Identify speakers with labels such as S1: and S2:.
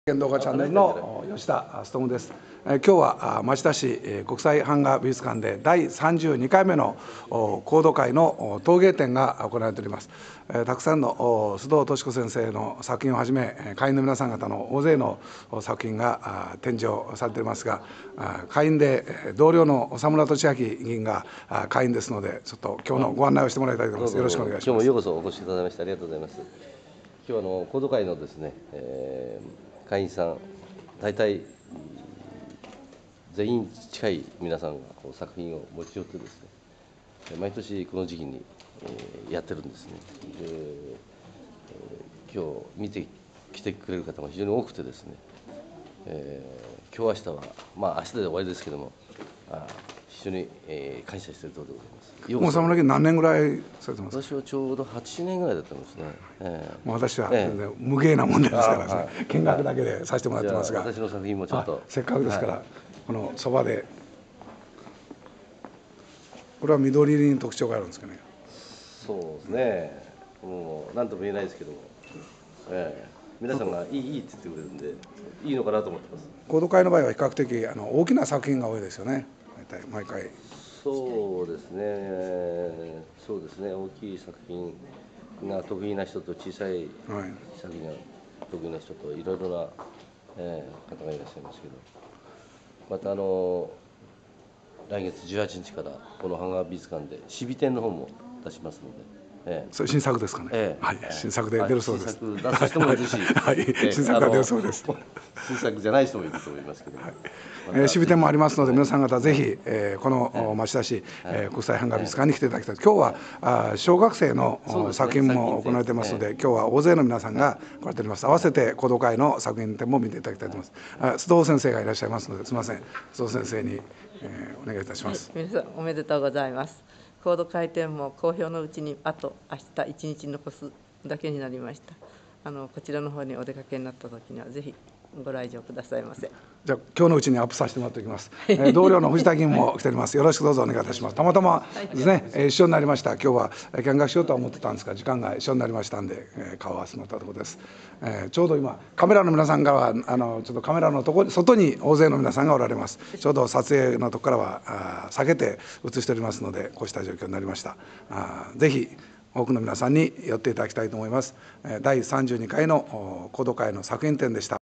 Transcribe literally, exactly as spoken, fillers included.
S1: 動画チャンネルの吉田勉です。今日は町田市国際版画美術館でだいさんじゅうにかいめの講土会の陶芸展が行われております。たくさんの須藤敏子先生の作品をはじめ、会員の皆さん方の大勢の作品が展示をされていますが、会員で同僚の沢村俊明議員が会員ですので、ちょっと今日のご案内をしてもらいたいと思います。よろしくお願いします。
S2: 今日もようこそお越しくださいましてありがとうございます。今日はあの講土会のですね、えー、会員さん大体全員近い皆さんがこう作品を持ち寄ってですね、毎年この時期に、えー、やってるんですね。で、えー、今日見て来てくれる方も非常に多くてですね、えー、今日明日はまあ明日で終わりですけども、あ非常に、えー、感謝しているところでございます。
S1: もう沢村家何年ぐらいされてますか？
S2: 私はちょうどはちねんぐらいだったんですね。えー、
S1: もう私は全然無芸なもんですからですね、
S2: えー、
S1: 見学だけでさせてもらってますが、
S2: 私の作品もちょっと
S1: せっかくですから、
S2: はい、
S1: このそばで、これは緑色に特徴があるんですかね。
S2: そうですね、もう何とも言えないですけども、えー、皆さんがいいいいって言ってくれるんで、いいのかなと思ってます。
S1: 講土会の場合は比較的あの大きな作品が多いですよね、大体毎回。
S2: そうですね、そうですね、大きい作品が得意な人と小さい作品が得意な人といろいろな、えー、方がいらっしゃいますけど、またあの来月じゅうはちにちからこの版画美術館でシビ展の方も出しますので。ええ、
S1: それ新作ですかね。
S2: ええ、
S1: はい、新作で出るそうです。
S2: 新作出す人もいるし、
S1: はい、新作が出るそうです。
S2: 新作じゃない人もいると思いますけど、はい
S1: えー、渋展もありますので、皆さん方ぜひ、えー、この町田市、えー、国際版画美術館に来ていただきたい。今日はあ小学生の、ね、作品も行われていますので、今日は大勢の皆さんが来られております。合わせて講土会の作品展も見ていただきたいと思います。須藤先生がいらっしゃいますので、すみません、須藤先生に、えー、お願いいたします。
S3: はい、皆さんおめでとうございます。講土会展も好評のうちにあと明日一日残すだけになりました。あのこちらの方にお出かけになった時にはぜひご来場くださいませ。
S1: じゃあ今日のうちにアップさせてもらっておきます。えー、同僚の藤田議員も来ております。よろしくどうぞお願いいたします。たまたまですね、えー、一緒になりました。今日は見学しようとは思ってたんですが、時間が一緒になりましたんで、えー、顔を合わせてもらったところです。えー、ちょうど今カメラの皆さんからはあのちょっとカメラのところ外に大勢の皆さんがおられます。ちょうど撮影のところからはあ避けて映しておりますので、こうした状況になりました。あぜひ多くの皆さんに寄っていただきたいと思います。だいさんじゅうにかいの講土会の作品展でした。